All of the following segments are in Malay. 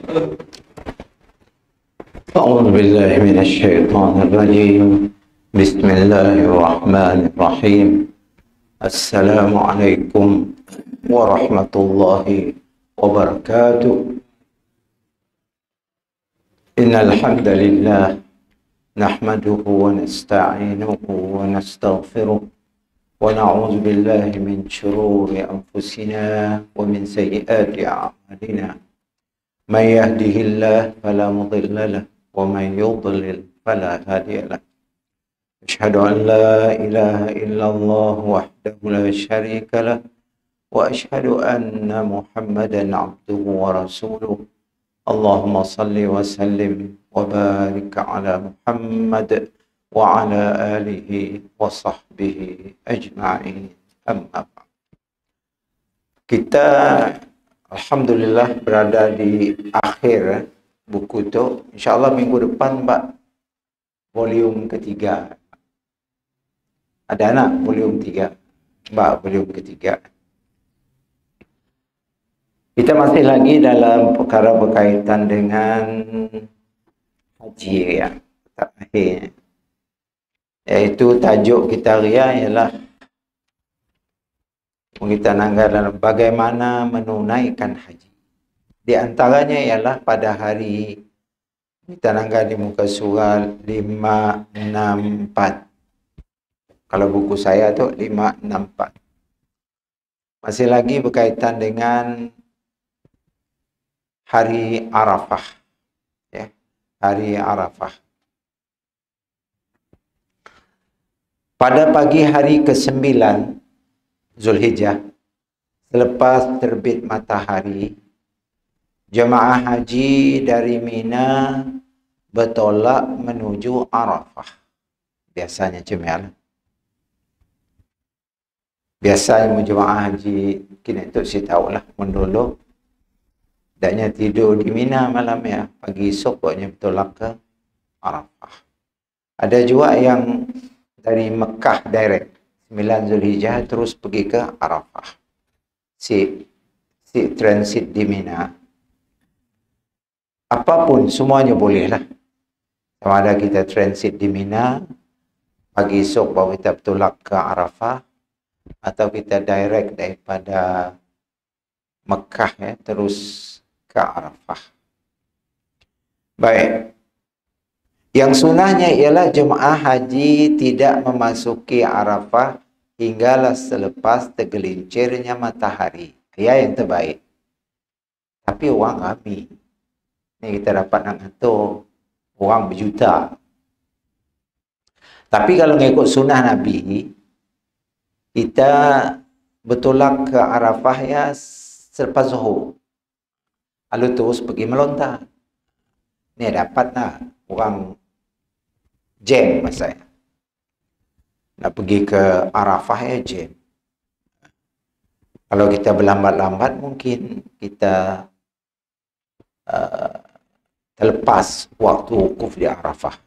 أعوذ بالله من الشيطان الرجيم. بسم الله الرحمن الرحيم. السلام عليكم ورحمة الله وبركاته. إن الحمد لله نحمده ونستعينه ونستغفره ونعوذ بالله من شرور أنفسنا ومن سيئات أعمالنا. من يهده الله فلا مضل له ومن يضلل فلا هادي له. أشهد أن لا إله إلا الله وحده لا شريك له وأشهد أن محمدا عبده ورسوله. اللهم صل وسلم وبارك على محمد وعلى آله وصحبه أجمعين. أما بعد. Kita alhamdulillah berada di akhir buku tu. InsyaAllah minggu depan volume ketiga. Ada anak volume 3. Volume ketiga. Kita masih lagi dalam perkara berkaitan dengan haji ya. Terakhir. Iaitu tajuk kita ialah kita nanggar dalam bagaimana menunaikan haji. Di antaranya ialah pada hari kita nanggar di muka surat 564. Kalau buku saya tu 564. Masih lagi berkaitan dengan hari Arafah. Ya, hari Arafah. Pada pagi hari ke-9 Zulhijjah, selepas terbit matahari, jemaah haji dari Mina bertolak menuju Arafah. Biasanya cemial. Biasanya jemaah haji, kini itu saya tahulah, mendulu daknya tidur di Mina malam ya, pagi esok pokoknya bertolak ke Arafah. Ada juga yang dari Mekah direct 9 Zulhijjah terus pergi ke Arafah. Si transit di Mina. Apapun semuanya bolehlah. Sama ada kita transit di Mina, pagi esok baru kita bertolak ke Arafah, atau kita direct daripada Mekah ya terus ke Arafah. Baik. Yang sunnahnya ialah jemaah haji tidak memasuki Arafah hinggalah selepas tergelincirnya matahari. Ya, yang terbaik. Tapi orang ramai. Ini kita dapat nak ngatur orang berjuta. Tapi kalau mengikut sunnah Nabi, kita bertolak ke Arafah ya selepas Zuhur. Lalu terus pergi melontar. Ini dapat nak orang jam masa nak pergi ke Arafah ya jam. Kalau kita berlambat-lambat mungkin kita terlepas waktu wukuf di Arafah.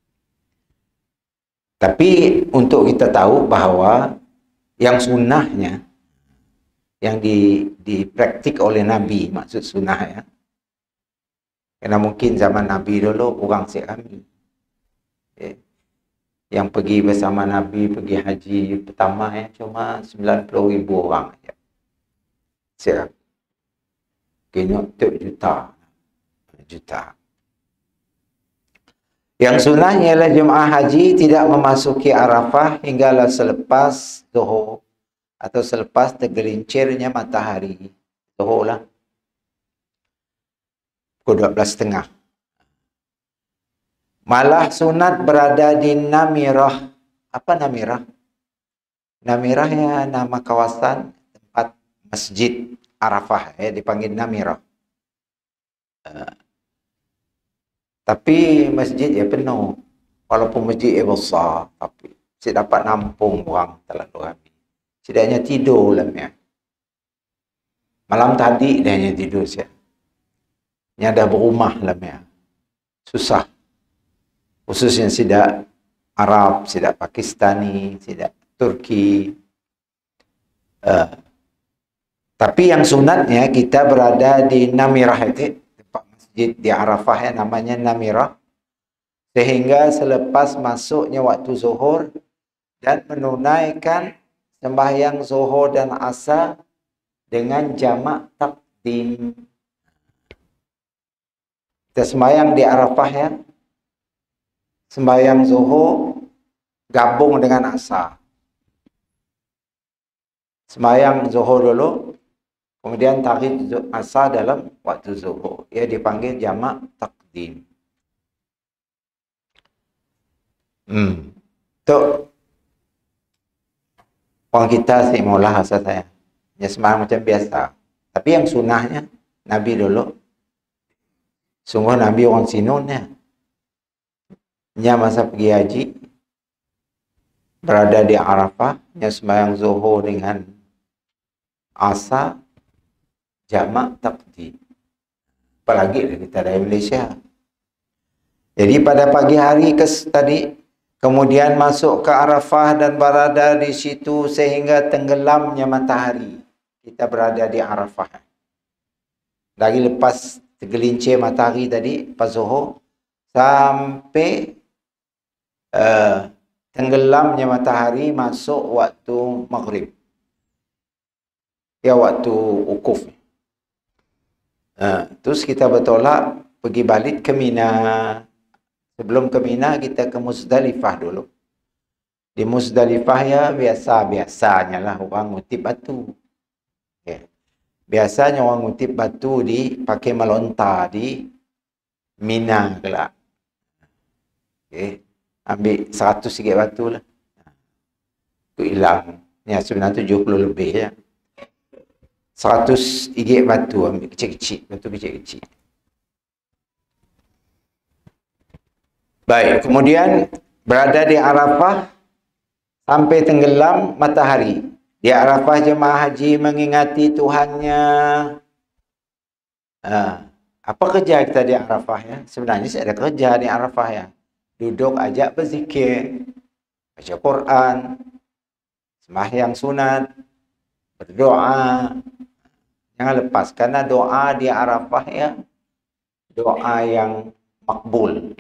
Tapi untuk kita tahu bahawa yang sunnahnya yang dipraktik oleh Nabi, maksud sunnah ya. Kerana mungkin zaman Nabi dulu orang ramai. Yang pergi bersama Nabi, pergi haji pertama ya, cuma 90,000 orang saja. Siap. Kena juta. Yang sunnahnya ialah jemaah haji tidak memasuki Arafah hinggalah selepas Zuhur atau selepas tergelincirnya matahari. Zuhur lah. Pukul 12.30. Malah sunat berada di Namirah. Apa Namirah? Namirah ya nama kawasan tempat Masjid Arafah ya, dipanggil Namirah. Tapi masjid ya penuh. Walaupun masjid besar, tapi saya dapat nampung orang terlalu ramai. Setidaknya tidur lah ya. Malam tadi dia hanya tidur saya. Yang dah berumah lah ya. Susah. Khususnya sidak Arab, sidak Pakistani, sidak Turki. Tapi yang sunatnya kita berada di Namirah itu, tempat masjid masjid di Arafah yang namanya Namirah, sehingga selepas masuknya waktu zuhur dan menunaikan sembahyang zuhur dan asar dengan jamak takdim. Kita sembahyang di Arafah ya, sembahyang zuhur gabung dengan asar. Sembahyang zuhur dulu, kemudian tarik asar dalam waktu zuhur. Ia dipanggil jamak takdim. Untuk orang kita sih maulah asal saya. Ya sembahyang macam biasa. Tapi yang sunnahnya Nabi dulu. Sungguh Nabi orang sinunnya. Nya masa pergi haji, berada di Arafah, nya sembahyang zuhur dengan asar, jamak takdim. Apalagi kita dari Malaysia. Jadi pada pagi hari tadi, kemudian masuk ke Arafah dan berada di situ sehingga tenggelamnya matahari. Kita berada di Arafah. Dari lepas tergelincir matahari tadi, pas zuhur, sampai tenggelamnya matahari masuk waktu maghrib. Ya, waktu wukuf. Terus kita bertolak pergi balik ke Mina. Sebelum ke Mina kita ke Muzdalifah dulu. Di Muzdalifah ya biasanya lah orang ngutip batu. Okay. Biasanya orang ngutip batu pakai melontar di Mina kelak. Okay. Ambil 100 sikit batu lah. Itu hilang. Ya sebenarnya 70 lebih ya. 100 igit batu ambil kecil-kecil. Batu kecil-kecil. Baik, kemudian berada di Arafah sampai tenggelam matahari. Di Arafah jemaah haji mengingati Tuhannya. Apa kerja kita di Arafah ya? Sebenarnya saya ada kerja di Arafah ya. Duduk ajak berzikir, baca Quran, sembahyang sunat, berdoa. Jangan lepas, karena doa di Arafah ya, doa yang makbul.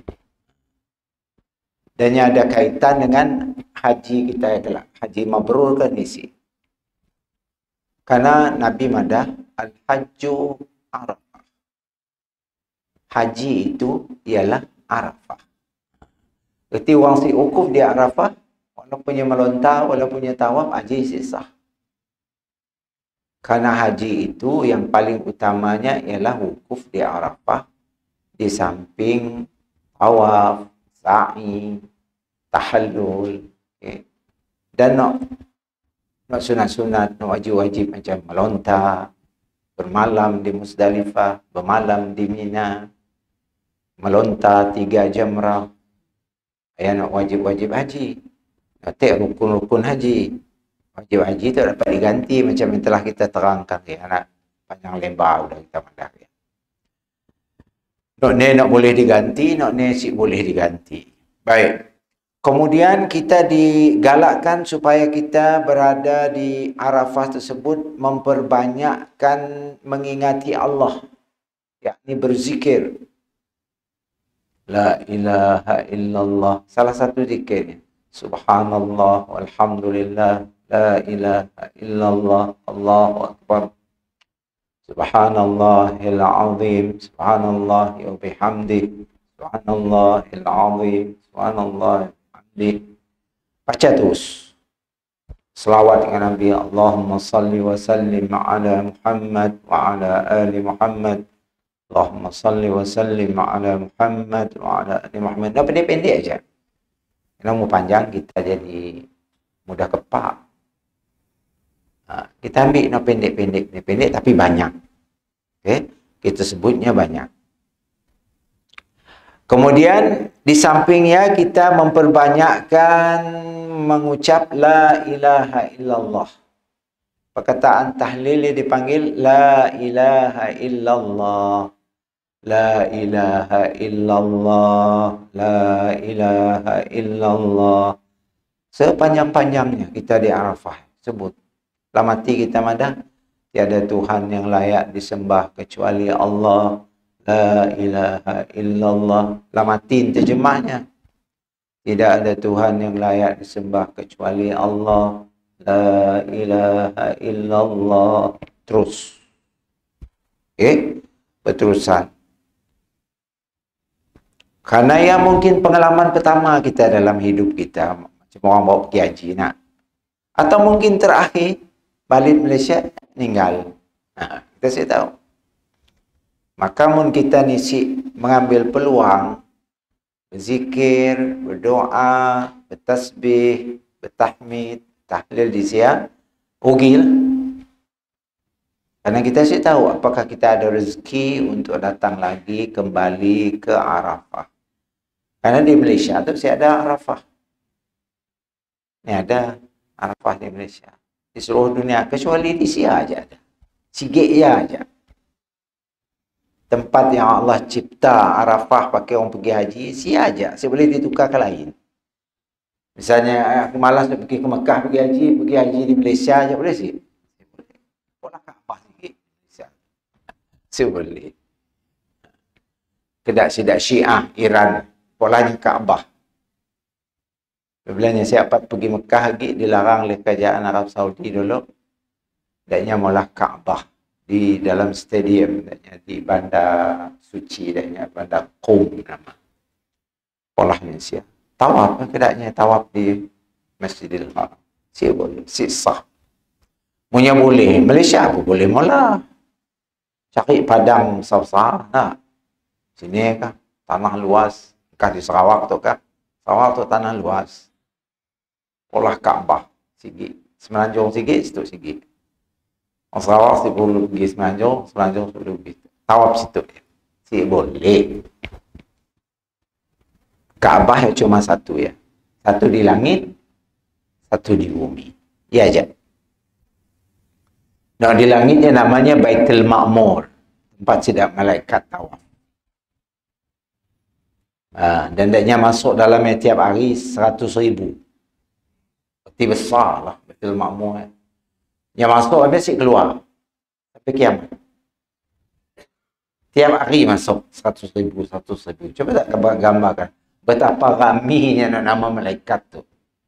Dan yang ada kaitan dengan haji kita adalah haji mabrur kan isi. Karena Nabi madah al-hajju Arafah. Haji itu ialah Arafah. Berarti orang si wukuf di Arafah, walaupun punya melontar, walaupun punya tawaf, haji sah. Karena haji itu yang paling utamanya ialah wukuf di Arafah, di samping tawaf, sa'i, tahallul, okay. Dan nak sunat-sunat, nak wajib-wajib macam melontar, bermalam di Muzdalifah, bermalam di Mina, melontar 3 jamrah, yang nak wajib-wajib haji, nak rukun-rukun haji. Wajib haji itu dapat diganti macam yang telah kita terangkan ya, anak panjang lebar sudah kita madah ya. Nak boleh diganti, nak sik boleh diganti. Baik. Kemudian kita digalakkan supaya kita berada di Arafah tersebut memperbanyakkan mengingati Allah, yakni berzikir. La ilaha illallah. Salah satu zikirnya. Subhanallah walhamdulillah. La ilaha illallah. Allahu akbar. Subhanallahil azim. Subhanallah wa bihamdi. Subhanallahil azim. Subhanallah. Baca terus selawat dengan Nabi. Allahumma salli wa sallim ala Muhammad wa ala ali Muhammad. Allahumma salli wa sallim ala Muhammad wa ala ali Muhammad. Dah pendek-pendek aja. Kalau mau panjang kita jadi mudah kepak. Kita ambil nak pendek tapi banyak. Okay? Kita sebutnya banyak. Kemudian di sampingnya kita memperbanyakkan mengucap la ilaha illallah. Perkataan tahlil dia dipanggil la ilaha illallah. La ilaha illallah. La ilaha illallah. Sepanjang-panjangnya kita di Arafah sebut. Dalam hati kita madah, tiada Tuhan yang layak disembah kecuali Allah. La ilaha illallah. Lamatin terjemahnya. Tidak ada Tuhan yang layak disembah kecuali Allah. La ilaha illallah. Terus. Berterusan. Karena yang mungkin pengalaman pertama kita dalam hidup kita. Macam orang bawa pergi haji nak. Atau mungkin terakhir. Balik Malaysia, meninggal. Kita saya tahu. Maka mun kita ni mengambil peluang. Berzikir, berdoa, bertasbih, bertahmid, tahlil di siang. Rugilah. Karena kita sih tahu apakah kita ada rezeki untuk datang lagi kembali ke Arafah. Karena di Malaysia tu saya ada Arafah. Ini ada Arafah di Malaysia. Di seluruh dunia kecuali di Sia aja ada. Sikit ya aja. Tempat yang Allah cipta Arafah pakai orang pergi haji, Sia aja. Saya boleh ditukar ke lain. Misalnya aku malas nak pergi ke Mekah pergi haji di Malaysia aja boleh sih. Boleh Kaabah sikit. Saya boleh. Kedak Syiah Iran polanya Kaabah. Bilanya siapa pergi Mekah lagi dilarang oleh kerajaan Arab Saudi dulu. Daknya mula Kaabah di dalam stadium, daknya di bandar suci, daknya bandar Qum nama. Polahnya sia. Tawaf kedaknya tawaf di Masjidil Haram. Sia boleh, sah. Punya boleh, Malaysia pun boleh mula. Cari padang besar-besar nak. Sini kah tanah luas, kah di Sarawak tu kah? Sarawak tu tanah luas. Polah Kaabah sikit. Semenanjung sikit, situ sikit. Orang Sarawak si perlu pergi Semenanjung perlu pergi. Tawaf situ. Si boleh. Kaabah cuma satu ya. Satu di langit, satu di bumi. Ya aja. Nah di langitnya namanya Baitul Ma'mur. Tempat sidang malaikat tawaf. Dan daknya masuk dalamnya tiap hari 100,000. Berarti besar lah Baitul Ma'mur. Yang masuk habis keluar. Sampai kiamat. Tiap hari masuk 100,000. Coba tak gambarkan. Betapa ramainya nama malaikat tu.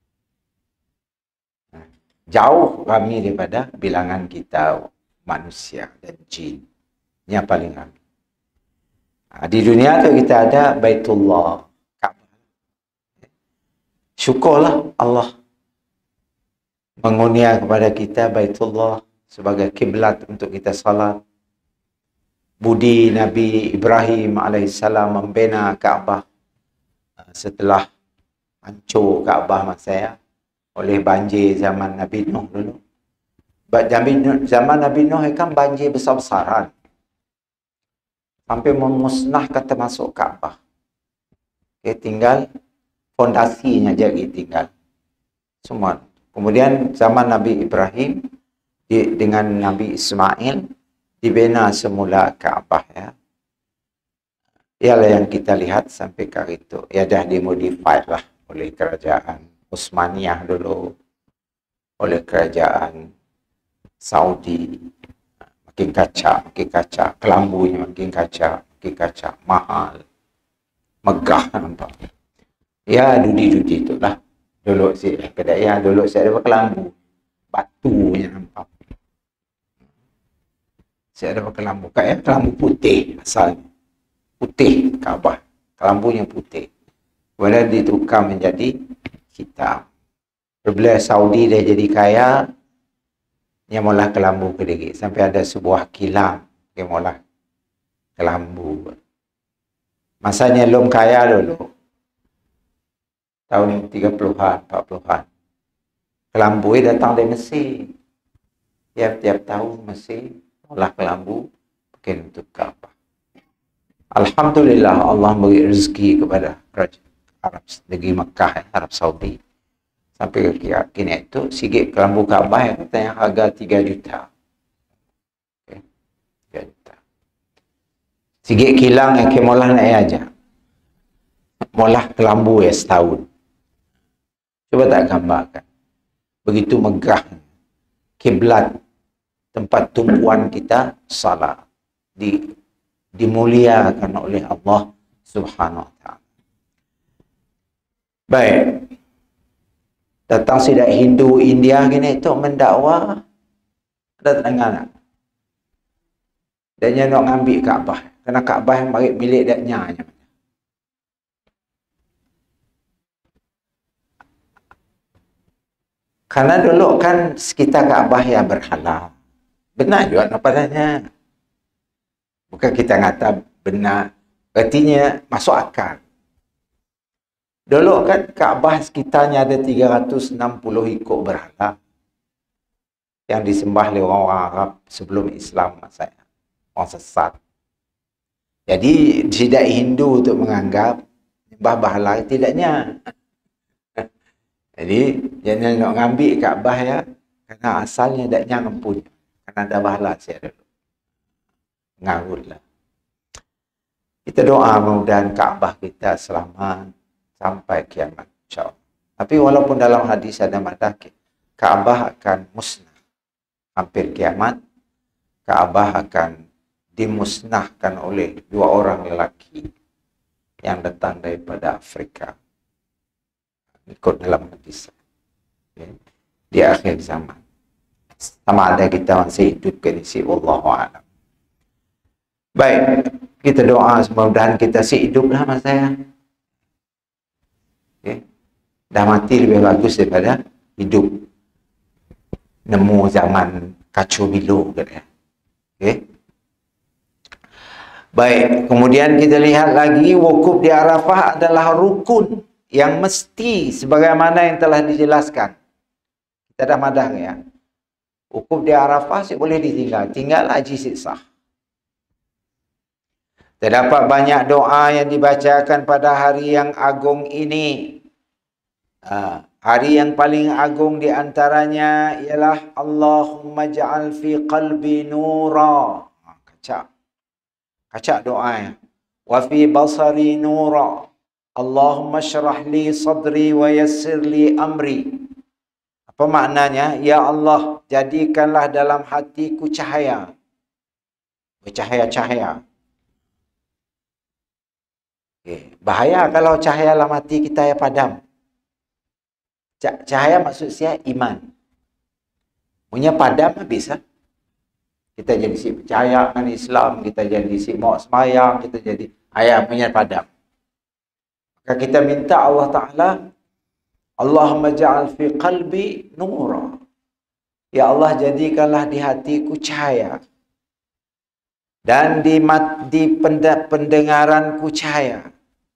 Jauh ramai daripada bilangan kita manusia dan jin. Yang paling ramai. Di dunia tu kita ada Baitullah. Syukurlah Allah mengunia kepada kita Baitullah sebagai kiblat untuk kita salat. Budi Nabi Ibrahim AS membina Kaabah setelah hancur Kaabah masa oleh banjir zaman Nabi Nuh dulu. Zaman Nabi Nuh kan banjir besar-besaran. Sampai memusnahkan termasuk Kaabah. Tinggal fondasinya jadi tinggal. Semua. Kemudian zaman Nabi Ibrahim dengan Nabi Ismail dibina semula Kaabah ya. Ialah yang kita lihat sampai kali itu. Ya dah dimodified lah oleh kerajaan Utsmaniyah dulu, oleh kerajaan Saudi. Makin kacak, kelambunya makin kacak, mahal, megah nampak. Ya dudi-dudi itulah. Dulu si kedai yang dulu saya ada kelambu, batunya nampak. Saya ada kelambu, kayak kelambu putih asalnya. Putih Kaabah, kelambunya putih. Kemudian ditukar menjadi hitam. Bila Saudi dia jadi kaya, dia mula kelambu kediri. Sampai ada sebuah kilang, dia mula kelambu. Masanya belum kaya dulu. Tahun 30-an, 40-an. Kelambu datang dari Mesir. Tiap-tiap tahun Mesir mula kelambu pakai untuk Kaabah. Alhamdulillah Allah beri rezeki kepada kerajaan Arab negeri Mekah, Arab Saudi. Sampai ke kini itu sikit kelambu Kaabah yang katanya harga 3 juta. Okay. 3 juta. Sikit kilang yang kemolah naik aja. Molah kelambu ya setahun. Coba tak gambarkan. Begitu megah kiblat tempat tumpuan kita salat di dimuliakan oleh Allah Subhanahu wa taala. Baik. Datang sidak Hindu India gini tu mendakwa, ada dengar tak? Dan nak ngambil Kaabah. Kerana Kaabah yang bagi milik daknya. Karena dulu kan sekitar Kaabah yang berhala. Benar juga nampaknya. Bukan kita kata benar. Artinya masuk akal. Dulu kan Kaabah sekitarnya ada 360 ikut berhala yang disembah oleh orang Arab sebelum Islam masanya. Orang sesat. Jadi tidak Hindu untuk menganggap sembah berhala tidaknya. Jadi jangan nak ngambil Kaabah ya, kerana asalnya daknya mempunyai. Kerana ada berhala saya dulu. Ngarutlah. Kita doa mudah-mudahan Kaabah kita selamat sampai kiamat, insyaAllah. Tapi walaupun dalam hadis ada mengatakan Kaabah akan musnah hampir kiamat, Kaabah akan dimusnahkan oleh 2 orang lelaki yang datang daripada Afrika. Ikut dalam hadis. Di akhir zaman. Sama ada kita masih hidup ke sini, wallahu a'lam. Baik, kita doa mudah-mudahan kita masih hidup lah mas saya. Okay. Dah mati lebih bagus daripada hidup nemu zaman kacau bilu katanya. Okay. Baik, kemudian kita lihat lagi wukuf di Arafah adalah rukun yang mesti sebagaimana yang telah dijelaskan. Kita dah madang ya. Wukuf di Arafah boleh ditinggal, tinggal haji sah. Terdapat banyak doa yang dibacakan pada hari yang agung ini. Hari yang paling agung di antaranya ialah Allahumma ja'al fi qalbi nura. Kaca doa ya. Wa fi basari nura. Allahumma syrah li sadri wa yassir li amri. Apa maknanya? Ya Allah, jadikanlah dalam hatiku cahaya. Bercahaya-cahaya. Okay. Bahaya kalau cahaya dalam hati kita yang padam. Cahaya maksud saya iman. Punya padam habis lah. Kita jadi si percaya dengan Islam, kita jadi si mau semayang, kita jadi ayam punya padam. Maka kita minta Allah Ta'ala, Allahumma ja'al fi qalbi nura. Ya Allah, jadikanlah di hatiku cahaya. Dan di pendengaranku cahaya.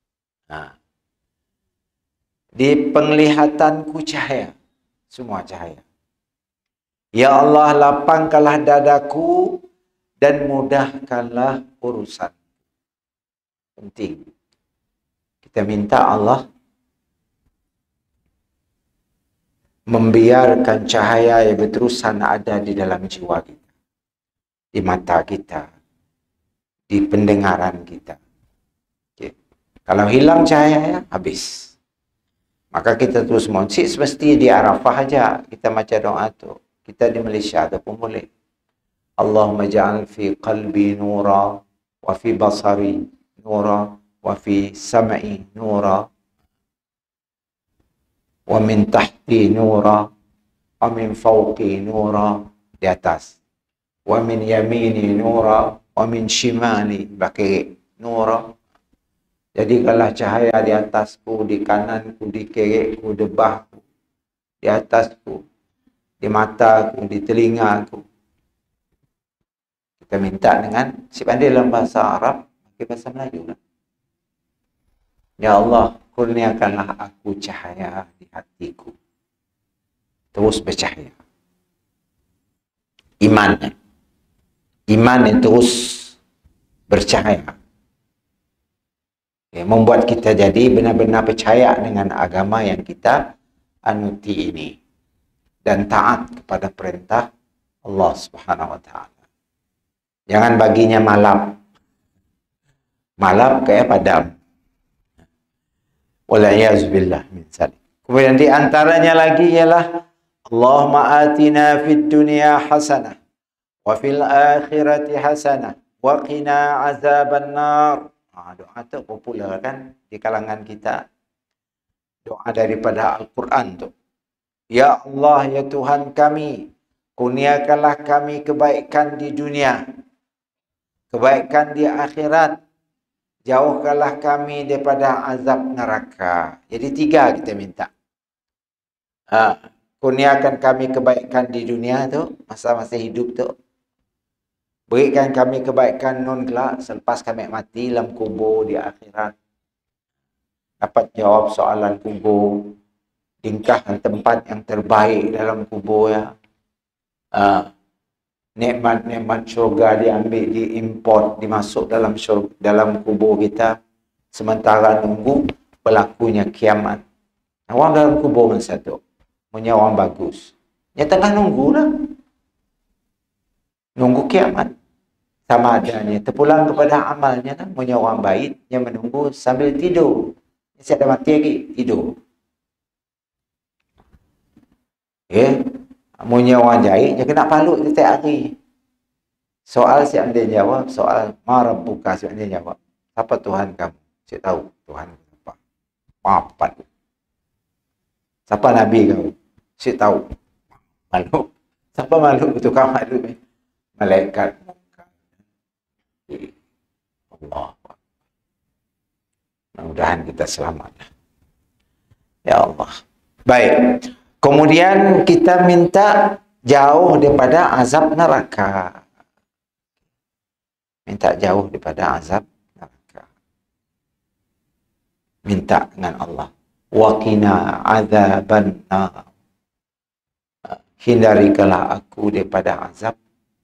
Di penglihatanku cahaya. Semua cahaya. Ya Allah, lapangkanlah dadaku dan mudahkanlah urusan. Penting. Kita minta Allah membiarkan cahaya yang berterusan ada di dalam jiwa kita. Di mata kita. Di pendengaran kita. Okay. Kalau hilang cahaya, habis. Maka kita terus monsi, semesti di Arafah aja kita baca doa tu. Kita di Malaysia ataupun boleh. Allahumma ja'al fi qalbi nura, wa fi basari nura, wa fi sam'i nura, wa min tahti nura, wa min fawqi nura, di atas. Wa min yamini nura, wa min shimali, baki nura. Jadikanlah cahaya di atasku, di kananku, di kirikku, di bawahku, di atasku, di mataku, di telingaku. Kita minta dengan si pandai dalam bahasa Arab, pakai bahasa Melayu lah. Ya Allah, kurniakanlah aku cahaya di hatiku. Terus bercahaya. Iman. Iman yang terus bercahaya. Membuat kita jadi benar-benar percaya dengan agama yang kita anuti ini. Dan taat kepada perintah Allah Subhanahu wa ta'ala. Jangan baginya malap. Malap kayak padam. Wala'iyazubillah min salik. Kemudian di antaranya lagi ialah Allahumma atina fid dunya hasanah wa fil akhirati hasanah wa qina azaban nar. Doa tu popular kan di kalangan kita. Doa daripada Al-Quran tu. Ya Allah, ya Tuhan kami, kurniakanlah kami kebaikan di dunia, kebaikan di akhirat, jauhkanlah kami daripada azab neraka. Jadi 3 kita minta. Kurniakan kami kebaikan di dunia tu, masa-masa hidup tu. Berikan kami kebaikan non kelak selepas kami mati dalam kubur di akhirat. Dapat jawab soalan kubur, tingkah tempat yang terbaik dalam kubur ya. Nikmat-nikmat syurga diambil, diimport, dimasuk dalam kubur kita. Sementara nunggu berlakunya kiamat. Orang dalam kubur masa tu, punya orang bagus. Dia tengah nunggu lah. Nunggu kiamat. Sama adanya. Terpulang kepada amalnya lah. Punya orang baik, yang menunggu sambil tidur. Saya dah mati lagi, tidur. Punya orang jahit, dia kena palut setiap hari. Soal siap dia jawab, soal marabbuka siap dia jawab. Siapa Tuhan kamu? Saya tahu Tuhan siapa. Maafkan. Siapa Nabi kamu? Saya tahu. Makhluk. Siapa makhluk itu kamu makhluk? Malaikat. Allah. Mudah-mudahan kita selamat. Ya Allah. Baik. Kemudian kita minta jauh daripada azab neraka. Minta jauh daripada azab neraka. Minta dengan Allah. Waqina azaban nar. Hindarikanlah aku daripada azab.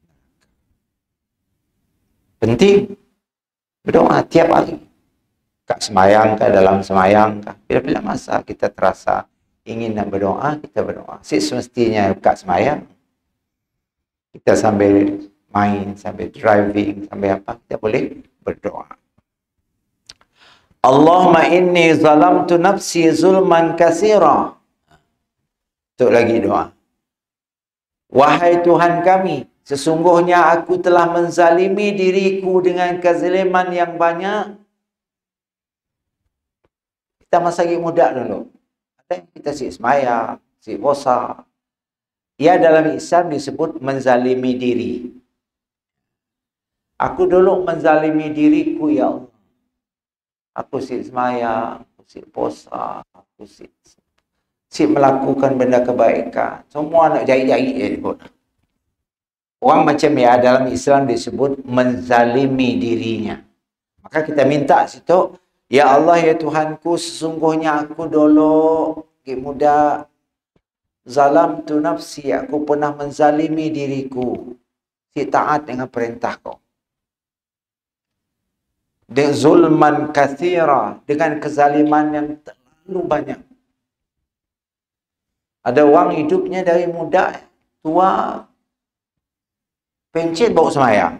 Penting. Berdoa tiap hari. Kat semayang kah, dalam semayang kah. Bila-bila masa kita terasa ingin nak berdoa, kita berdoa. Semestinya kat semayang. Kita sambil main, sambil driving, sambil apa, kita boleh berdoa. Allahumma inni zalamtu nafsi zulman katsira. Untuk lagi doa. Wahai Tuhan kami, sesungguhnya aku telah menzalimi diriku dengan kezaliman yang banyak. Kita masa lagi muda dulu. Kita si semaya, si puasa. Ia dalam Islam disebut menzalimi diri. Aku dulu menzalimi diriku, ya Allah. Aku si semaya, aku si puasa, aku si melakukan benda kebaikan. Semua nak jahit-jahit je. Orang macam ya dalam Islam disebut menzalimi dirinya. Maka kita minta situ, ya Allah, ya Tuhanku, sesungguhnya aku dulu muda zalam tu nafsi, aku pernah menzalimi diriku. Si taat dengan perintah kau. Dengan zulman kathira, dengan kezaliman yang terlalu banyak. Ada orang hidupnya dari muda, tua, pencet bawa semayang.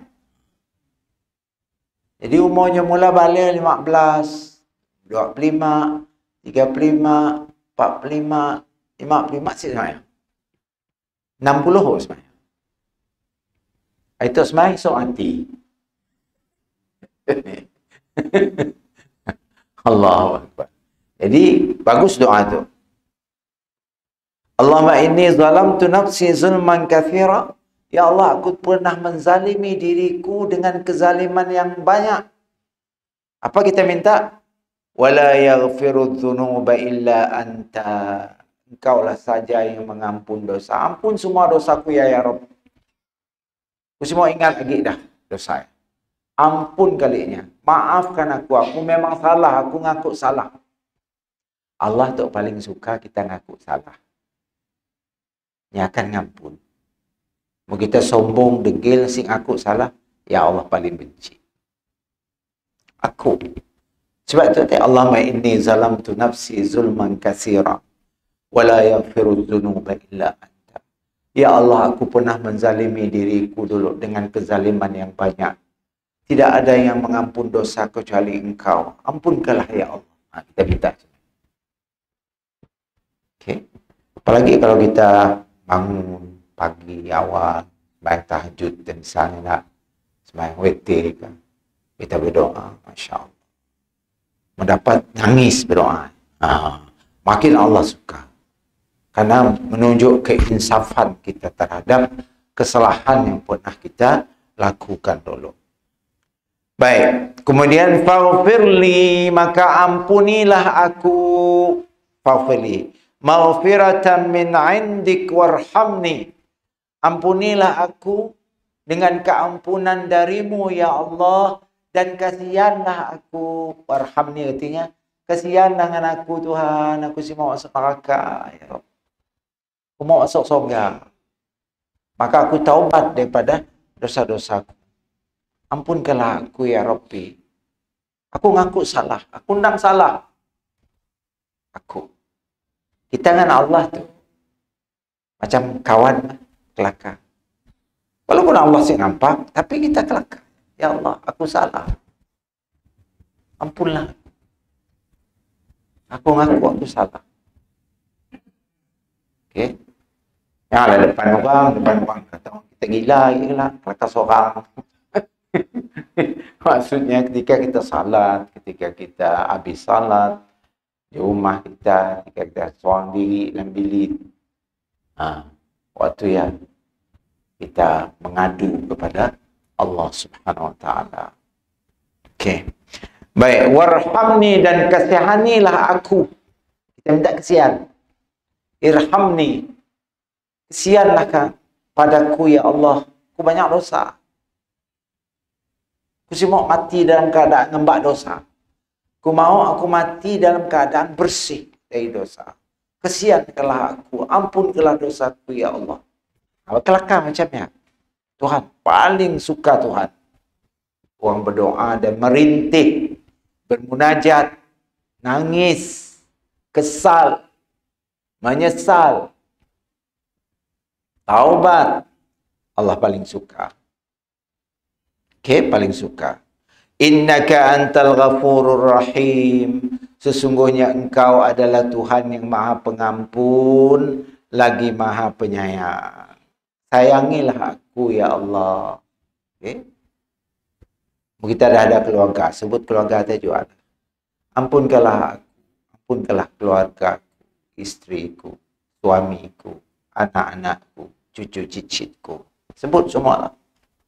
Jadi umurnya mula balik 15, 25, 35, 45, 55 semayang. 60 semayang. Itu semayang so anti. Allahu Akbar. Jadi bagus doa tu. Allahumma inni zalamtu nafsi zulman katsira. Ya Allah, aku pernah menzalimi diriku dengan kezaliman yang banyak. Apa kita minta? Wala yaghfiru dzunuba illa anta. Engkaulah saja yang mengampun dosa. Ampun semua dosaku ya Rabb. Aku semua ingat lagi dah dosa. Ampun kalinya. Maafkan aku. Aku memang salah. Aku ngaku salah. Allah tu paling suka kita ngaku salah. Dia akan ngampun. Mau kita sombong, degil, sing aku salah, ya Allah paling benci. Aku. Sebab itu Allahumma inni zalamtu nafsi zulman katsira wa la yaghfiru dzunuba illa anta. Ya Allah, aku pernah menzalimi diriku dulu dengan kezaliman yang banyak. Tidak ada yang mengampun dosa kecuali Engkau. Ampunkanlah ya Allah. Kita minta. Okay. Apalagi kalau kita bangun pagi awal, baik tahajud dan misalnya nak sembahyang witir kan, kita berdoa, Masya Allah, mendapat nangis berdoa. Makin Allah suka, karena menunjuk keinsafan kita terhadap kesalahan yang pernah kita lakukan dulu. Baik, kemudian faghfirli, maka ampunilah aku, faghfirli maghfiratan min indik warhamni, ampunilah aku dengan keampunan darimu ya Allah, dan kasihanlah aku. Warhamni artinya kasihan dengan aku Tuhan, aku si mau masuk neraka ya Rabb, aku mau masuk surga, maka aku taubat daripada dosa-dosaku. Ampunkanlah aku ya Rabbi. Aku ngaku salah, aku ndang salah. Aku. Kita dengan Allah tuh macam kawan kelakar. Walaupun Allah sih nampak, tapi kita kelakar. Ya Allah, aku salah. Ampunlah. Aku ngaku aku salah. Okey. Yang ada depan orang kata kita gila, kelakar seorang. Maksudnya ketika kita salat, ketika kita habis salat di rumah kita, ketika kita seorang diri dalam bilik, waktu yang kita mengadu kepada Allah Subhanahu Wa Taala. Okey. Baik, warhamni, dan kasihanilah aku. Kita minta kasihan. Irhamni, kasihanlah padaku ya Allah, aku banyak dosa. Aku mau mati dalam keadaan ngembak dosa. Aku mau aku mati dalam keadaan bersih dari dosa. Kasihankanlah aku, ampunkanlah dosaku ya Allah. Kelakar macamnya. Tuhan paling suka Tuhan orang berdoa dan merintih, bermunajat, nangis, kesal, menyesal, taubat. Allah paling suka. Paling suka. Innaka antal ghafurur rahim. Sesungguhnya engkau adalah Tuhan yang maha pengampun, lagi maha penyayang. Sayangilah aku ya Allah. Kita dah ada keluarga, sebut keluarga kita juga. Ampunkanlah aku, ampunkanlah keluarga, istriku, suamiku, anak-anakku, cucu cicitku. Sebut semua lah.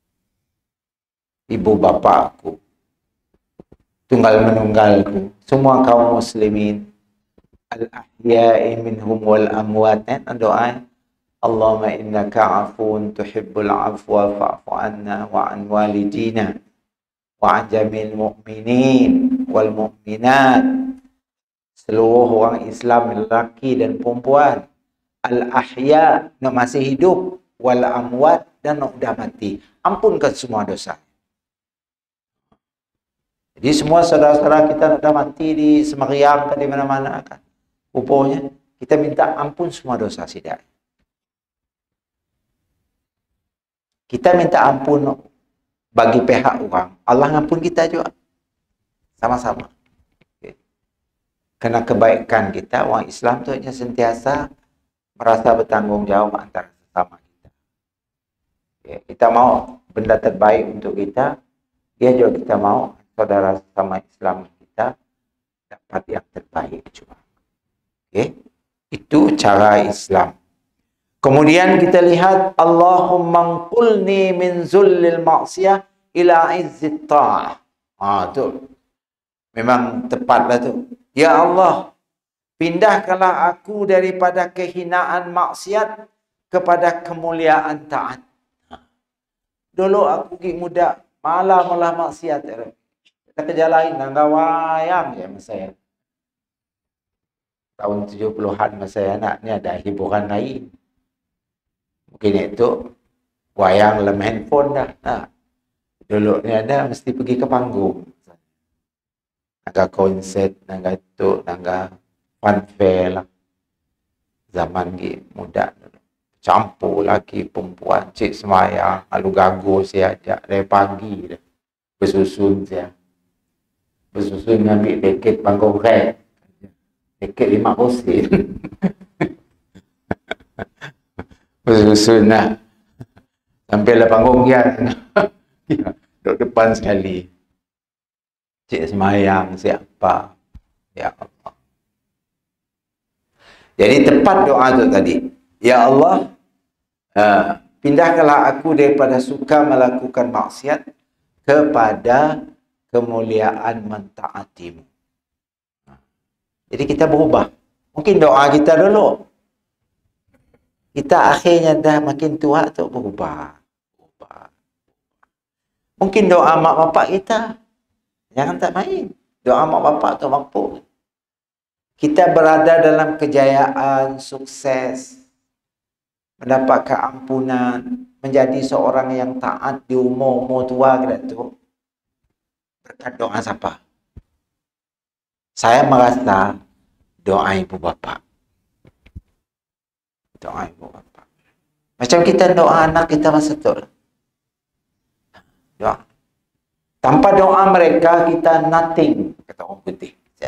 Ibu bapakku, tunggal menunggalku, semua kaum muslimin, al-ahya'i minhum wal amwat. Doa, Allahumma innaka afun tuhibbul afwa fa'fu anna wa an walidina wa an jamil mu'minin wal mu'minat. Seluruh orang Islam, lelaki dan perempuan, al-ahya, yang masih hidup, wal amwat, dan yang sudah mati, ampunkan semua dosa. Jadi semua saudara-saudara kita sudah mati di Semeriang ke di mana-mana kan, rupanya kita minta ampun semua dosa sidai. Kita minta ampun bagi pihak orang, Allah ngampun kita juga. Sama-sama. Karena kebaikan kita, orang Islam tu sentiasa merasa bertanggung jawab antara sesama kita. Kita mau benda terbaik untuk kita, dia juga kita mau saudara sesama Islam kita dapat yang terbaik juga. Itu cara Islam. Kemudian kita lihat, Allahumma qulni min zullil ma'siyah ila izzit ta'ah. Tu memang tepatlah tu. Ya Allah, pindahkanlah aku daripada kehinaan maksiat kepada kemuliaan taat. Dulu aku pergi muda, malah maksiat. Kita kerja lain, nangga wayang ya masa saya. Tahun 70-an masa saya anak ni ada hiburan lain. Mungkin itu wayang dalam handphone dah. Dulu ni ada mesti pergi ke panggung. Nangga konsert, nangga itu, nangga funfair lah. Zaman ni muda dulu. Campur lagi perempuan, cik semayang, lalu gagu saya ajak dari pagi dah. Bersusun saya. Bersusun ambil tiket panggung red. Tiket 5 sen. Bersusun lah. Sampailah panggung dia. duduk depan sekali. Cik semayang, siapa? Ya Allah. Jadi tepat doa tu tadi. Ya Allah, pindahkanlah aku daripada suka melakukan maksiat kepada kemuliaan mentaatimu. Jadi kita berubah. Mungkin doa kita dulu. Kita akhirnya dah makin tua tu berubah. Mungkin doa mak bapak kita. Jangan tak main. Doa mak bapak tu mampu. Kita berada dalam kejayaan, sukses, mendapat keampunan, menjadi seorang yang taat di umur tua kita tu. Berkat doa siapa? Saya merasa doa ibu bapa. Doa ibu bapa. Macam kita doa anak kita masa tu. Doa. Tanpa doa mereka kita nothing, kata orang putih.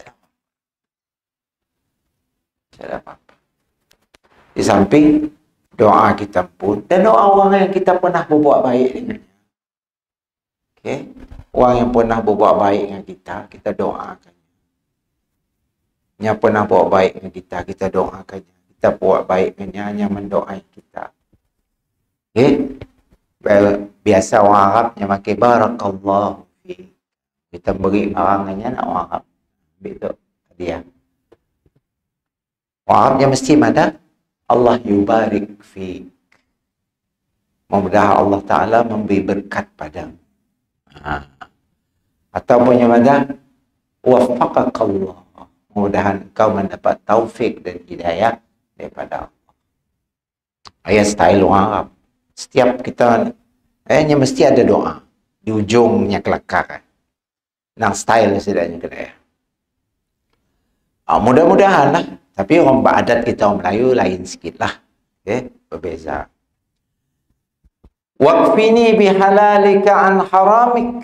Tidak apa-apa. Di samping doa kita pun dan doa orang yang kita pernah berbuat baik dengannya. Okey, orang yang pernah berbuat baik dengan kita doakan. Yang pernah buat baik dengan kita doakannya. Kita buat baik dengannya, yang mendoai kita. Okey. Biasa orang Arab yang pakai barakallahu fi. Kita beri marangannya nak orang Arab. Ambil tu dia. Orang Arab yang mesti mana? Allah yubarik fi. Mudah Allah Ta'ala memberi berkat padamu. Ataupun yang mana? Waffaqakallah. Mudah-mudahan kau mendapat taufik dan hidayah daripada Allah. Ayat style orang Arab. Setiap kita ayatnya mesti ada doa. Di ujungnya kelakar. Nah, style setidaknya kena ya. Mudah-mudahan lah. Tapi orang beradat kita orang Melayu lain sikit lah. Okay? Berbeza. Waqfini bihalalika an haramik.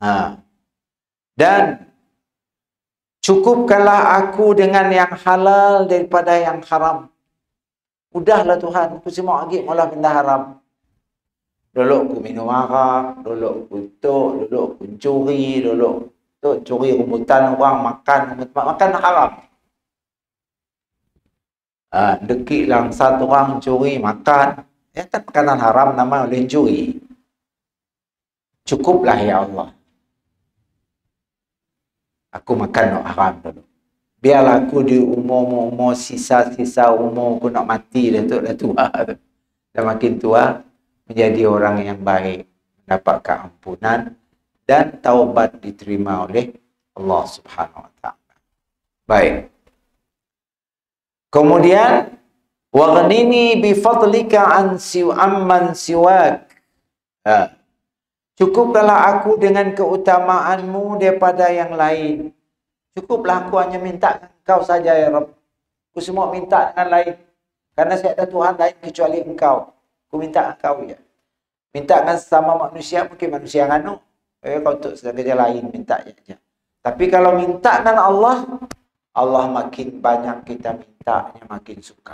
Dan cukupkanlah aku dengan yang halal daripada yang haram. Udahlah Tuhan, aku semua lagi mula benda haram. Dulu aku minum arak, dulu aku tuk, dulu aku curi, dulu curi rambutan orang, makan haram. Dekik lang satu orang curi makan, tak makanan haram nama oleh curi. Cukuplah ya Allah. Aku makan no haram dulu. Biarlah aku di umur sisa-sisa umur aku nak mati dah tua. Dah makin tua menjadi orang yang baik, mendapat keampunan dan taubat diterima oleh Allah Subhanahu wa taala. Baik. Kemudian waghnini bi fadlika amman siwak. Cukupkanlah aku dengan keutamaanmu daripada yang lain. Cukuplah aku hanya minta engkau saja ya Rabb. Aku semua minta dengan lain. Karena saya ada Tuhan lain kecuali engkau. Aku minta engkau ya. Minta dengan sesama manusia mungkin manusia nganu. Kau untuk kerja lain minta aja. Tapi kalau minta dengan Allah, Allah makin banyak kita mintanya makin suka.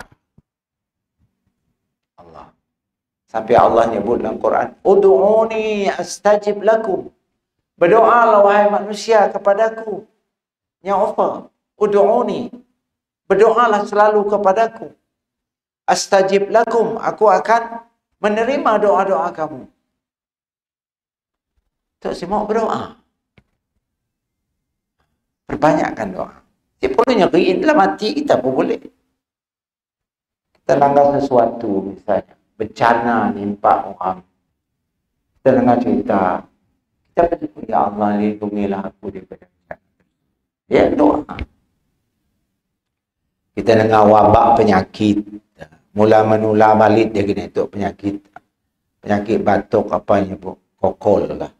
Allah. Sampai Allah nyebut dalam Quran, Udu'uni astajib lakum. Berdoalah wahai manusia kepadaku. Yang offer. Udu'uni. Berdoalah selalu kepadaku. Astajib lakum. Aku akan menerima doa-doa kamu. Tak semua berdoa. Perbanyakkan doa. Dia boleh nyeriin dalam hati kita pun boleh. Kita langgar sesuatu misalnya. Bencana nimpa orang. Kita dengar cerita. Kita berdoa, ya Allah lindungilah aku daripada bencana. Ya doa. Kita dengar wabak penyakit. Mula menular balik dia kena itu penyakit. Penyakit batuk apanya pun. Kokol lah.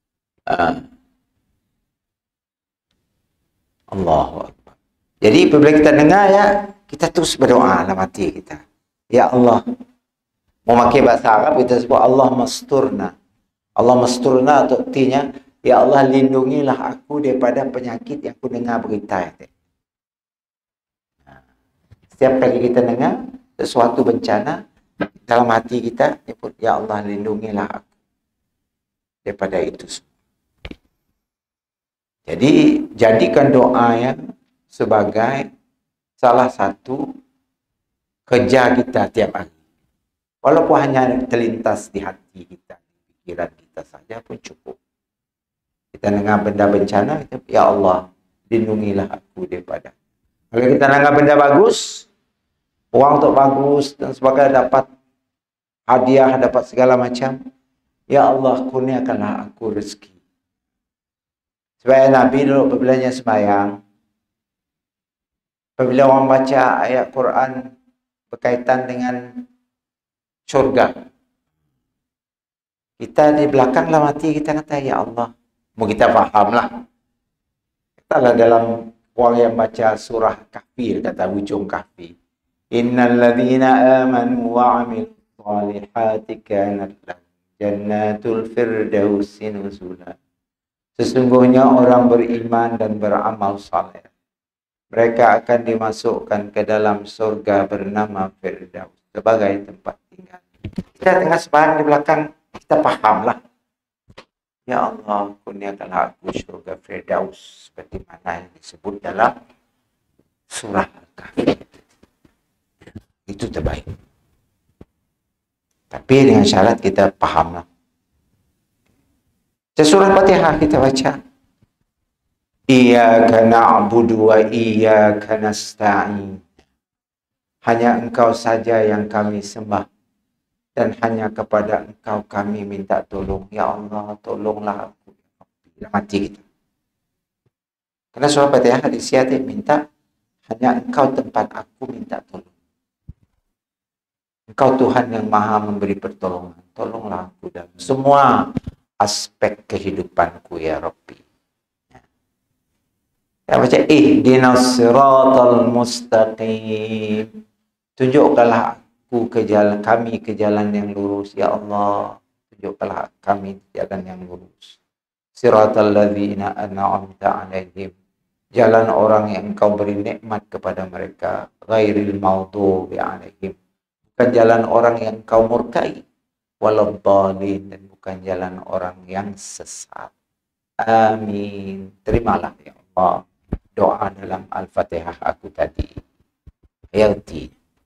Allahu Akbar. Jadi apabila kita dengar ya, kita terus berdoa dalam hati kita. Ya Allah. Mau pakai bahasa Arab kita sebut Allah masturna. Allah masturna itu artinya ya Allah lindungilah aku daripada penyakit yang aku dengar berita. Setiap kali kita dengar sesuatu bencana dalam hati kita, ya Allah lindungilah aku daripada itu semua. Jadi jadikan doa yang sebagai salah satu kerja kita tiap hari. Walaupun hanya terlintas di hati kita, di pikiran kita saja pun cukup. Kita dengar benda bencana, kita, ya Allah, lindungilah aku daripada. Kalau kita dengar benda bagus, uang untuk bagus dan sebagainya, dapat hadiah, dapat segala macam, ya Allah, kurniakanlah aku rezeki. Supaya Nabi dulu apabila sembahyang, apabila orang baca ayat Quran berkaitan dengan syurga, kita di belakang dalam hati kita kata, ya Allah, mau kita fahamlah. Katalah dalam orang yang baca surah Kahfi, kata ujung Kahfi, innal ladzina amanu wa 'amilus shalihati kanat lahum jannatul firdausi nuzula. Sesungguhnya orang beriman dan beramal saleh, mereka akan dimasukkan ke dalam surga bernama Firdaus sebagai tempat tinggal. Kita tengah sembahyang di belakang, kita pahamlah. Ya Allah, kurniakanlah aku surga Firdaus seperti mana yang disebut dalam surah Al-Kahfi. Itu terbaik. Tapi dengan syarat kita pahamlah. Surah Fatihah kita baca. Iyyaka na'budu wa iyyaka nasta'in. Hanya Engkau saja yang kami sembah dan hanya kepada Engkau kami minta tolong. Ya Allah, tolonglah aku. Dalam hati kita. Karena surah Fatihah hadisnya minta hanya Engkau tempat aku minta tolong. Engkau Tuhan yang maha memberi pertolongan. Tolonglah aku dalam semua aspek kehidupanku ya Rabbi. Ya baca ihdinas siratal mustaqim. Tunjukkanlah aku ke jalan kami ke jalan yang lurus ya Allah. Tunjukkanlah kami jalan yang lurus. Siratal ladzina an'amta 'alaihim. Jalan orang yang Engkau beri nikmat kepada mereka. Ghairil maghdubi 'alaihim. Bukan jalan orang yang Engkau murkai. Waladhdallin, dan bukan jalan orang yang sesat. Amin. Terimalah ya Allah doa dalam Al-Fatihah aku tadi. Ayat.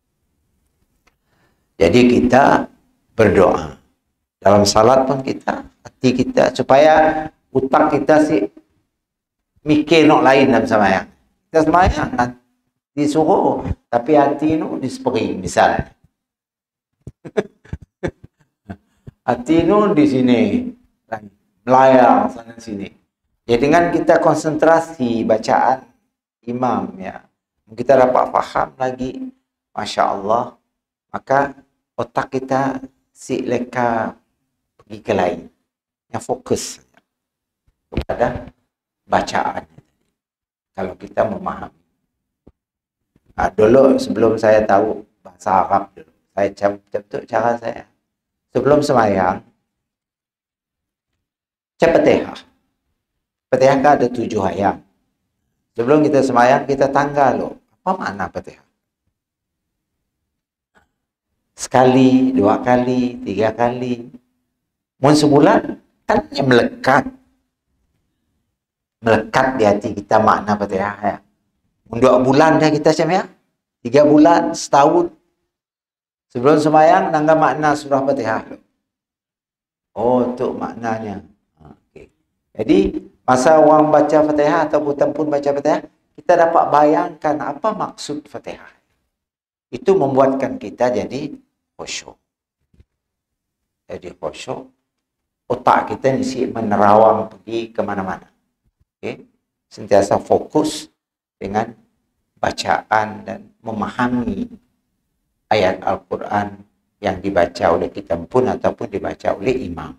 Jadi kita berdoa. Dalam salat pun kita, hati kita, supaya utak kita mikir nok lain dalam sembahyang. Kita sembahyang disuruh, tapi hati nu dispering misalnya. Hati nu di sini, melayang sana sini. Jadi dengan kita konsentrasi bacaan imam ya, kita dapat faham lagi, masya Allah, maka otak kita si leka pergi ke lain, yang fokus kepada bacaan. Kalau kita memahami. Nah, dulu sebelum saya tahu bahasa Arab dulu, saya betul cara saya. Sebelum sembahyang, Fatihah. Fatihah kan ada 7 ayat. Sebelum kita sembahyang, kita tanggal loh. Apa makna Fatihah? Sekali, 2 kali, 3 kali. Mun sebulan, kan yang melekat. Melekat di hati kita makna Fatihah ya. Mun 2 bulan dah kita sembahyang. 3 bulan, setahun. Sebelum sembahyang, nangga makna surah Fatihah. Oh, itu maknanya. Okay. Jadi, masa orang baca Fatihah atau pun baca Fatihah, kita dapat bayangkan apa maksud Fatihah. Itu membuatkan kita jadi khusyuk. Jadi khusyuk. Otak kita isi menerawang pergi kemana-mana. Okay. Sentiasa fokus dengan bacaan dan memahami ayat Al-Quran yang dibaca oleh kita pun ataupun dibaca oleh imam.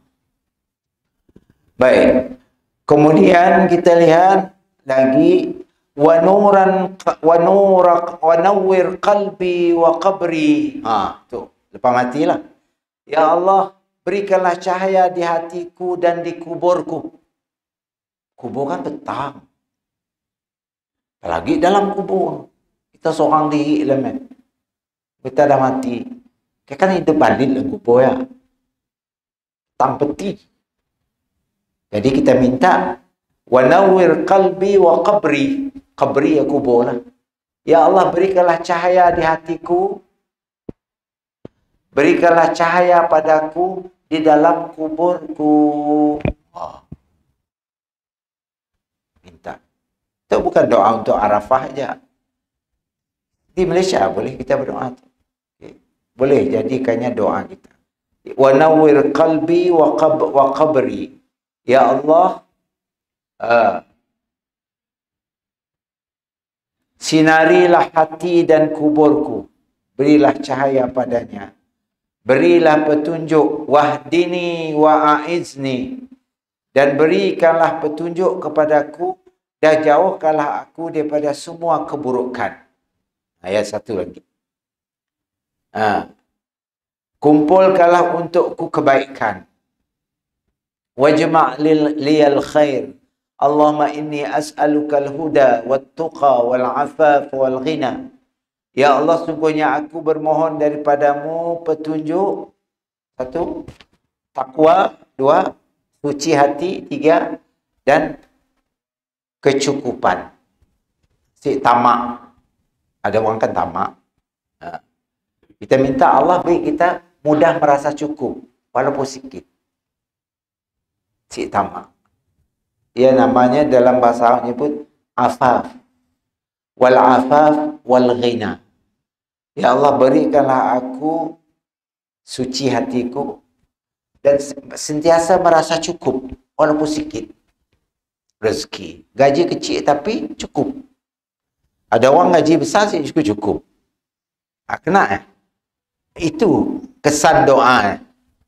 Baik. Kemudian kita lihat lagi wa nawwir qalbi wa qabri. Tuh, lepas matilah. Ya Allah, berikanlah cahaya di hatiku dan di kuburku. Kubur kan petang. Apalagi dalam kubur. Kita seorang diri elemen. Kita dah mati. Kita kan hidup balik dalam kubur ya. Tang peti. Jadi kita minta Wa nawwir qalbi wa qabri. Qabri ya kubur lah. Ya Allah, berikanlah cahaya di hatiku. Berikanlah cahaya padaku di dalam kuburku. Oh. Minta. Itu bukan doa untuk Arafah aja. Di Malaysia boleh kita berdoa. Okay. Boleh jadikannya doa kita. Wa nawwir qalbi wa qabri. Ya Allah, sinarilah hati dan kuburku. Berilah cahaya padanya. Berilah petunjuk. Wahdini wa a'izni. Dan berikanlah petunjuk kepadaku. Dan jauhkanlah aku daripada semua keburukan. Ayat satu lagi. Kumpulkanlah untukku kebaikan. Wajma' liyal khair. Allahumma inni as'alukal huda wat-tuqa wal-'afaf wal-ghina. Ya Allah, sungguhnya aku bermohon daripadamu petunjuk. 1, takwa. 2, suci hati. 3, dan kecukupan. Si tamak. Ada orang kan tamak. Kita minta Allah beri kita mudah merasa cukup. Walaupun sikit. Si tamak. Ia namanya dalam bahasa Arab nyebut afaf. Wal afaf wal ghina. Ya Allah, berikanlah aku suci hatiku dan sentiasa merasa cukup walaupun sikit rezeki. Gaji kecil tapi cukup. Ada orang gaji besar sih cukup. Kena ya? Itu kesan doa.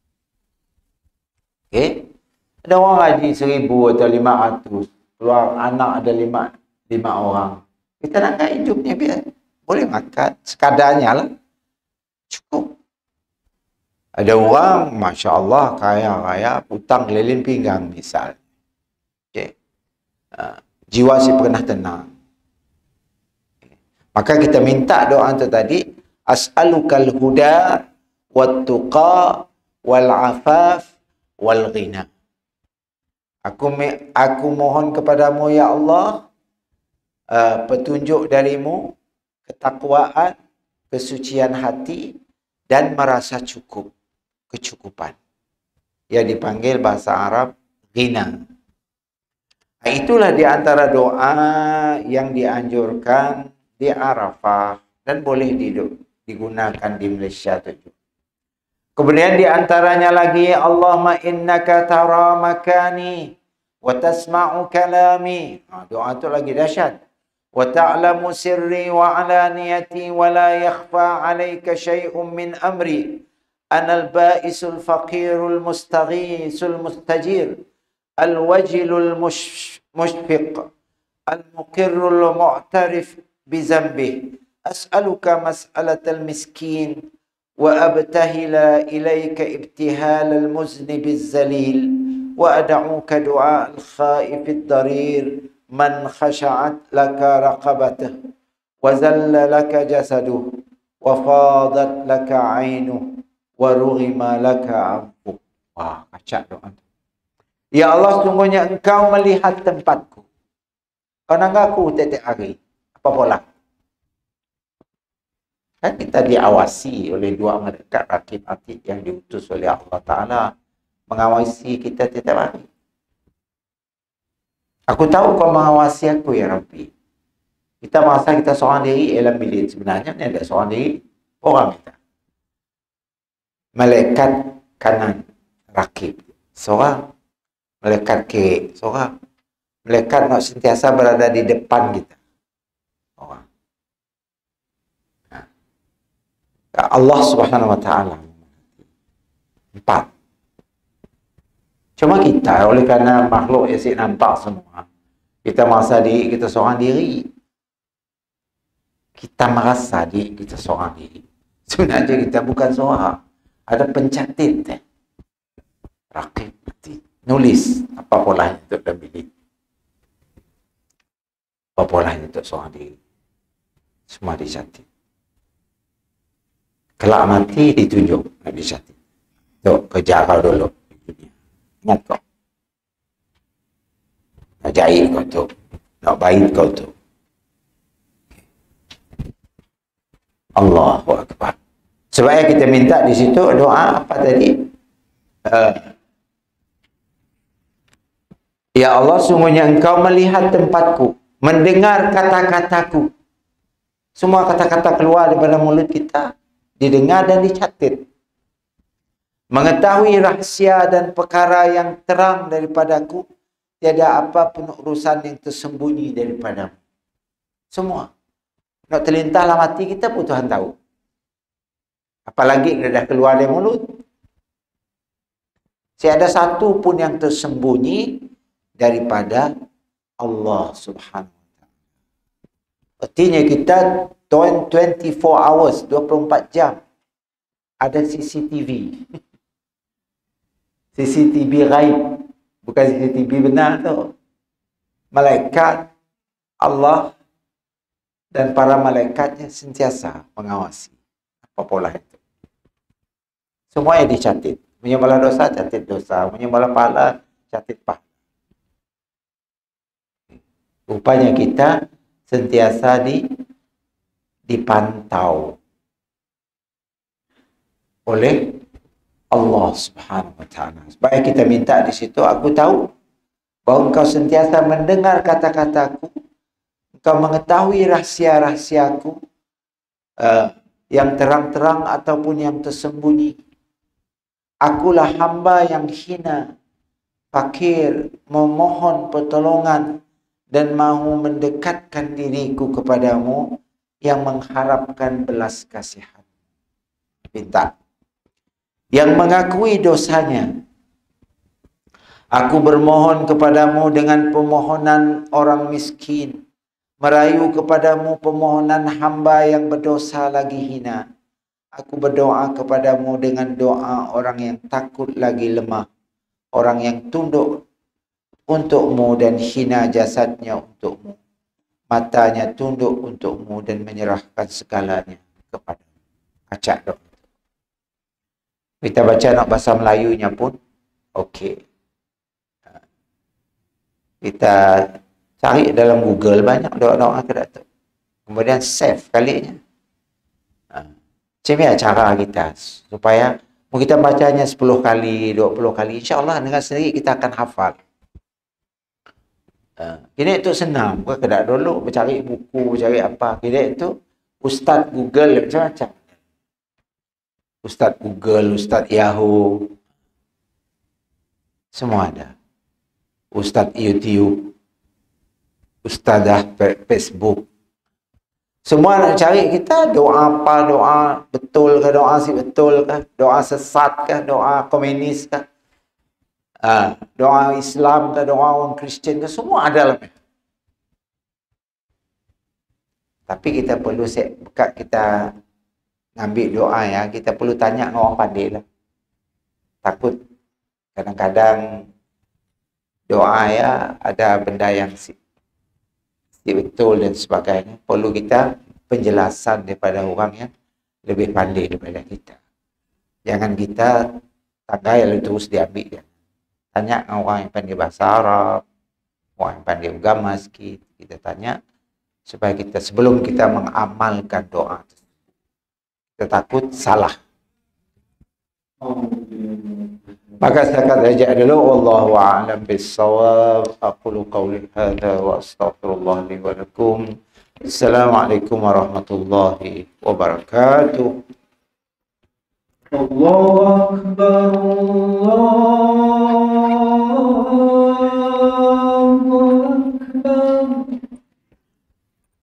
Okey. Ada orang gaji 1,000 atau 500. Keluar anak ada 5 orang. Kita nak hidupnya biar boleh makan. Sekadarnya lah. Cukup. Ada orang, Masya Allah, kaya-kaya, hutang keliling pinggang misal. Okay. Jiwa si pernah tenang. Okay. Maka kita minta doa itu tadi. As'alukal huda wat-tuqa wal-'afaf wal-ghina. Aku mohon kepadamu ya Allah petunjuk darimu, ketakwaan, kesucian hati dan merasa cukup, kecukupan. Ya dipanggil bahasa Arab ghina. Itulah di antara doa yang dianjurkan di Arafah dan boleh digunakan di Malaysia juga. Kemudian di antaranya lagi, Allahumma innaka tara makani wa tasma'u kalami. Doa itu lagi dahsyat. Wa ta'lamu sirri wa alaniyati wa la yakhfa 'alaika syai'un min amri. Anal ba'isul faqirul mustaghisul mustajir. Al-wajilul mushfiq. Al-muqirrul mu'tarif bizambih. As'aluka mas'alatal miskin. وأبتهل إليك ابتهال المذنب الذليل وأدعوك دعاء الخائف الضرير من خشعت لك رقبته وذل لك جسده وفاضت لك عينه ورغم لك عنفه. Wah, kacak doa. Ya Allah, sungguhnya engkau melihat tempatku. Karena aku tiap hari. Apa pola? Kan kita diawasi oleh 2 malaikat rakib atid yang diutus oleh Allah Ta'ala mengawasi kita setiap hari. Aku tahu kau mengawasi aku ya Rabbi. Kita merasa kita seorang diri dalam bilik. Sebenarnya ini ada seorang diri orang kita. Malaikat kanan rakib seorang, malaikat kiri seorang, malaikat nak sentiasa berada di depan kita orang. Allah Subhanahu wa Ta'ala 4. Cuma kita oleh kerana makhluk yang nampak semua, kita merasa diri kita seorang diri. Kita merasa diri kita seorang diri. Sebenarnya kita bukan seorang. Ada pencatat rakib nulis apa polanya untuk dalam bilik, apa polanya untuk seorang diri. Semua dicatat. Kelak mati ditunjuk Nabi Syatib. Tok, kerja kau dulu. Ingat kau. Nak jahit kau tu. Nak bait kau tu. Allahu Akbar. Sebab kita minta di situ doa apa tadi? Ya Allah, sungguhnya Engkau melihat tempatku, mendengar kata-kataku. Semua kata-kata keluar daripada mulut kita didengar dan dicatat. Mengetahui rahsia dan perkara yang terang daripadaku, tiada apa pun urusan yang tersembunyi daripadamu. Semua. Nak terlintas dalam hati kita pun Tuhan tahu. Apalagi dia dah keluar dari mulut. Tiada satu pun yang tersembunyi daripada Allah Subhanahu wa ta'ala. Artinya kita 24 hours, 24 jam ada CCTV. CCTV gaib. Bukan CCTV benar tu. Malaikat Allah dan para malaikatnya sentiasa mengawasi apa pola itu. Semuanya dicatat. Menyembelih dosa, catat dosa. Menyembelih pahala, catat pahala. Rupanya kita sentiasa dipantau oleh Allah Subhanahu wa ta'ala. Sebab kita minta di situ, aku tahu bahawa Engkau sentiasa mendengar kata-kataku, Engkau mengetahui rahsia-rahsiaku, yang terang-terang ataupun yang tersembunyi. Akulah hamba yang hina, fakir, memohon pertolongan dan mahu mendekatkan diriku kepadamu yang mengharapkan belas kasihan. Minta. Yang mengakui dosanya. Aku bermohon kepadamu dengan permohonan orang miskin, merayu kepadamu permohonan hamba yang berdosa lagi hina. Aku berdoa kepadamu dengan doa orang yang takut lagi lemah, orang yang tunduk untukmu dan hina jasadnya untukmu, matanya tunduk untukmu dan menyerahkan segalanya kepadamu. Acak doa. Kita baca nak bahasa Melayunya pun okey. Kita cari dalam Google banyak doa-doa kita tu. Kemudian save kalinya. Macam mana cara kita supaya kita bacanya 10 kali, 20 kali, insya-Allah dengan sendiri kita akan hafal. Kini itu senang, bukan kena dulu mencari buku, cari apa. Kini itu Ustaz Google macam-macam. Ustaz Google, Ustaz Yahoo, semua ada. Ustaz YouTube, Ustazah Facebook. Semua nak cari kita doa apa, doa betul ke, doa si betul ke, doa sesat ke, doa komunis ke, doa Islam ke, doa orang Kristian ke, semua ada dalamnya. Tapi kita perlu kita ngambil doa ya, kita perlu tanya dengan orang pandai lah. Takut kadang-kadang doa ya ada benda yang betul dan sebagainya. Perlu kita penjelasan daripada orang yang lebih pandai daripada kita. Jangan kita tanggai lalu terus diambil. Ya. Tanya dengan orang yang pandai bahasa Arab, orang yang pandai agama sikit. Kita tanya supaya kita sebelum kita mengamalkan doa. Kita takut salah. Maka setakat saja dulu. Wallahu a'lam bis-shawab. Aqulu qawli hadza wa astaghfirullah li wa lakum. Assalamualaikum warahmatullahi wabarakatuh. Allahu akbar. Allah